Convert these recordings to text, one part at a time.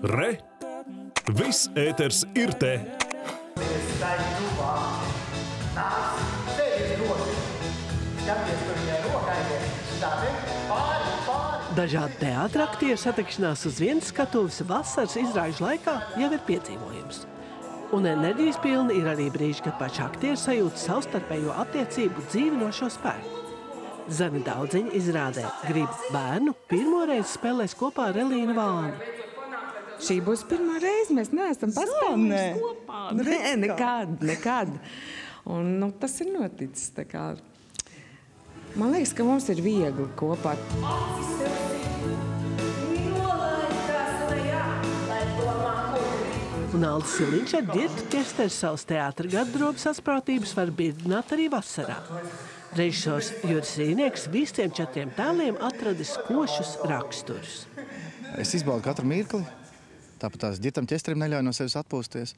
Re! Viss ēters ir te! Dažādi teātra aktieri satikšanās uz vienas skatuves vasaras izrāžu laikā jau ir piedzīvojums. Un enerģijas pilni ir arī brīži, kad paši aktieri sajūt savstarpējo attiecību dzīvinošo spēku. Zani Daudziņa izrādē Gribu bērnu pirmoreiz spēlēs kopā ar Elīnu Vāni. Šī būs pirmā reize, mēs neesam paspēlējuši kopā. Nē, nekad. Un tas ir noticis. Tā kā. Man liekas, ka mums ir viegli kopā. Un Aldis Siliņš ar Girtu Kesters savas teātra garderobu sasprātības var biedināt arī vasarā. Režisors Juris Rīnieks visiem 4 tēliem atradis košus raksturus. Es izbaudu katru mirkli. Tāpat tās Girtam Kesterim neļauj no sevis atpūsties.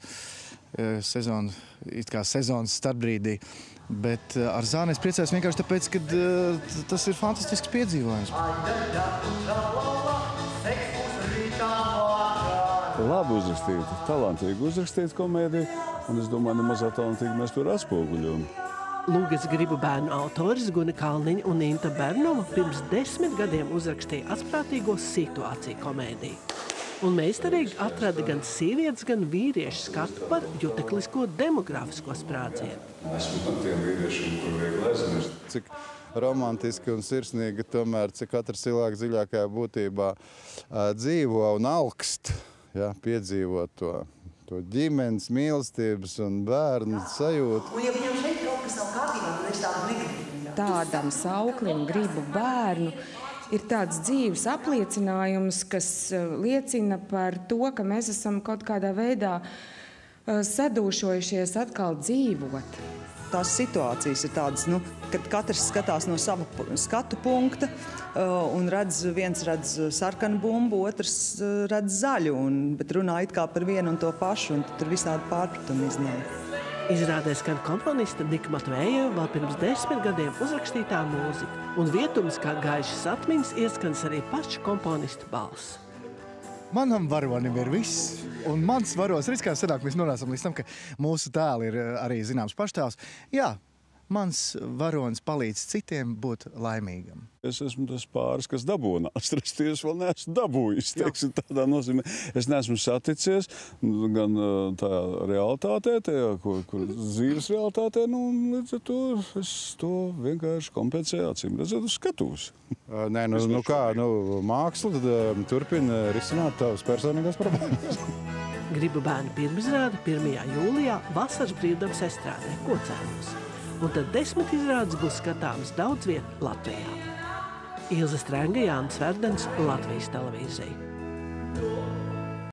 Sezonas starpbrīdī. Bet ar Zāni es priecājos vienkārši tāpēc, ka tas ir fantastisks piedzīvojums. Labi uzrakstīta, talantīgi uzrakstīta komēdija, un es domāju, nemazā talantīgi mēs tur atspoguļojam. Lūgas Gribu bērnu autoris Guna Kalniņa un Inta Bernova pirms 10 gadiem uzrakstīja atprātīgo situāciju komēdiju. Un meistarīgi atrada gan sievietes, gan vīriešu skatu par juteklisko demografisko sprādzienu. Esmu tam tiem vīriešiem, kur viegli aizmirst. Cik romantiski un sirsnīgi tomēr, cik katrs cilvēks dziļākajā būtībā dzīvo un augst, piedzīvo to ģimenes, mīlestības un bērnu sajūtu. Un ja viņam šeit kaut kas nav kārtībā, tad es tādu negribu. Tādam sauklim Gribu bērnu ir tāds dzīves apliecinājums, kas liecina par to, ka mēs esam kaut kādā veidā sadūšojušies atkal dzīvot. Tās situācijas ir tādas, kad katrs skatās no sava skatu punkta un viens redz sarkanu bumbu, otrs redz zaļu, bet runā it kā par vienu un to pašu, un tur visādi pārpratumi iznāk. Izrādēs, ka komponista Nika Matvējeva vēl pirms 10 gadiem uzrakstītā mūzika, un vietums kā gaišas atmiņas ieskans arī paša komponista balss. Manam varonim ir viss, un mans varos, arī kā sanāk, mēs nonācam līdz tam, ka mūsu tēli ir arī zināms paštēls. Jā, mans varonis palīdz citiem būt laimīgam. Es esmu tas pāris, kas dabūnās, restīvi vēl neesmu dabūjis, teiksim, tādā nozīmē. Es neesmu saticies gan tā realitātē, kur dzīves realitātē, un līdz ar to es to vienkārši kompensēju acīm redzēt uz skatuves. Nē, māksla turpina risināt tavas personīgās problēmas. Gribu bērnu pirmizrāde 1. jūlijā vasaras brīvdabas estrādē Kocēnos. Un tad 10 izrādes būs skatāmas daudz vietu Latvijā. Ilze Strenga, Jānis Verdens, Latvijas televīzija.